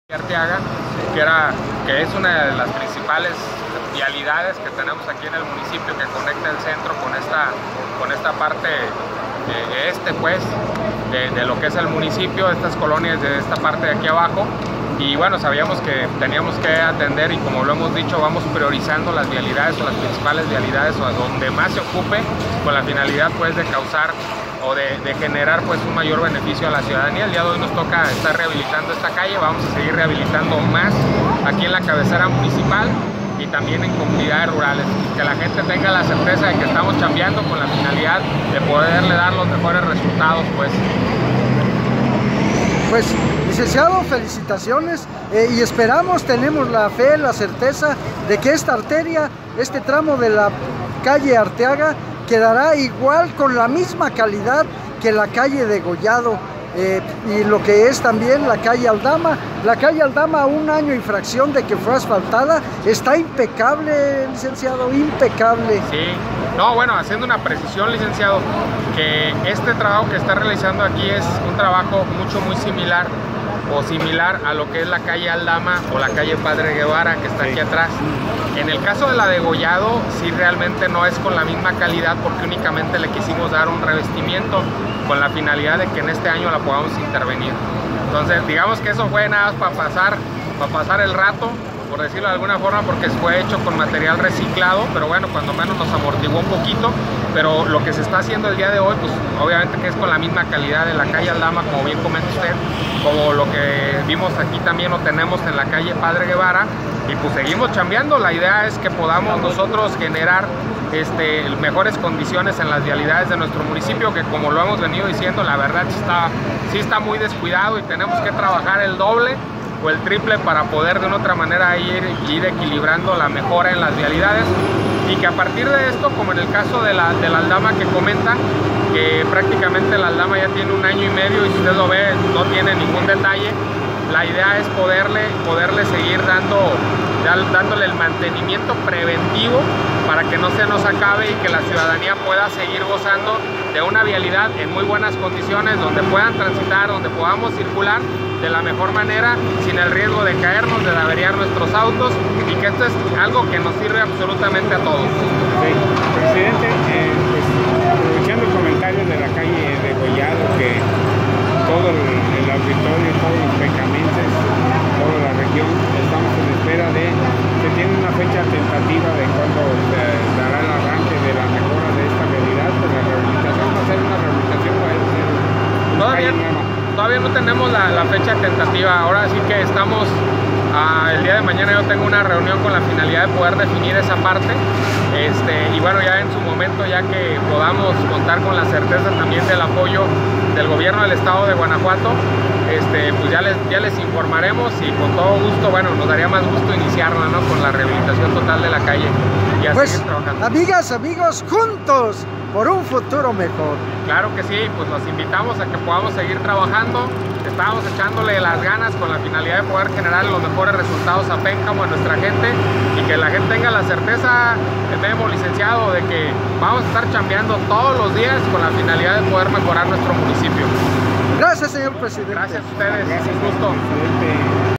Arteaga, que es una de las principales vialidades que tenemos aquí en el municipio, que conecta el centro con esta parte pues de lo que es el municipio, estas colonias de esta parte de aquí abajo. Y bueno, sabíamos que teníamos que atender, y como lo hemos dicho, vamos priorizando las vialidades o las principales vialidades o a donde más se ocupe, con la finalidad pues de causar o de generar pues un mayor beneficio a la ciudadanía. El día de hoy nos toca estar rehabilitando esta calle, vamos a seguir rehabilitando más aquí en la cabecera municipal y también en comunidades rurales, que la gente tenga la certeza de que estamos chambeando con la finalidad de poderle dar los mejores resultados Pues, licenciado, felicitaciones y esperamos, tenemos la fe, la certeza de que esta arteria, este tramo de la calle Arteaga quedará igual, con la misma calidad que la calle Degollado y lo que es también la calle Aldama. La calle Aldama, un año y fracción de que fue asfaltada, está impecable, licenciado, impecable. Sí, no, bueno, haciendo una precisión, licenciado, que este trabajo que está realizando aquí es un trabajo muy similar a lo que es la calle Aldama o la calle Padre Guevara, que está aquí atrás. En el caso de la Degollado, sí, realmente no es con la misma calidad, porque únicamente le quisimos dar un revestimiento con la finalidad de que en este año la podamos intervenir. Entonces, digamos que eso fue nada más para pasar el rato, por decirlo de alguna forma, porque fue hecho con material reciclado, pero bueno, cuando menos nos amortiguó un poquito. Pero lo que se está haciendo el día de hoy, pues obviamente que es con la misma calidad de la calle Aldama, como bien comenta usted, como lo que vimos aquí también lo tenemos en la calle Padre Guevara, y pues seguimos chambeando. La idea es que podamos nosotros generar mejores condiciones en las vialidades de nuestro municipio, que como lo hemos venido diciendo, la verdad sí está muy descuidado, y tenemos que trabajar el doble o el triple para poder de una otra manera ir equilibrando la mejora en las vialidades, y que a partir de esto, como en el caso de la Aldama que comenta, que prácticamente la Aldama ya tiene 1 año y medio y si usted lo ve no tiene ningún detalle, la idea es poderle seguir dándole el mantenimiento preventivo para que no se nos acabe y que la ciudadanía pueda seguir gozando de una vialidad en muy buenas condiciones, donde puedan transitar, donde podamos circular de la mejor manera, sin el riesgo de caernos, de averiar nuestros autos, y que esto es algo que nos sirve absolutamente a todos. Sí. Presidente, pues, aprovechando el comentario de la calle Degollado, que todo el auditorio, todos los pecamenses, toda la región, estamos en espera de que tiene una fecha tentativa de cuando se dará el arranque de la mejora de esta vialidad, de la rehabilitación. ¿Va a ser una rehabilitación o va a ser una calle nueva? Todavía no tenemos la fecha tentativa. Ahora sí que estamos, el día de mañana yo tengo una reunión con la finalidad de poder definir esa parte, y bueno, ya en su momento, ya que podamos contar con la certeza también del apoyo del gobierno del estado de Guanajuato, pues ya les informaremos, y con todo gusto, bueno, nos daría más gusto iniciarla, ¿no?, con la rehabilitación total de la calle y a pues, seguir trabajando. Amigas, amigos, juntos por un futuro mejor. Claro que sí, pues los invitamos a que podamos seguir trabajando. Estamos echándole las ganas con la finalidad de poder generar los mejores resultados a Pénjamo, a nuestra gente, y que la gente tenga la certeza, Memo, licenciado, de que vamos a estar chambeando todos los días con la finalidad de poder mejorar nuestro municipio. Gracias, señor presidente. Gracias a ustedes. Gracias, un gusto. presidente.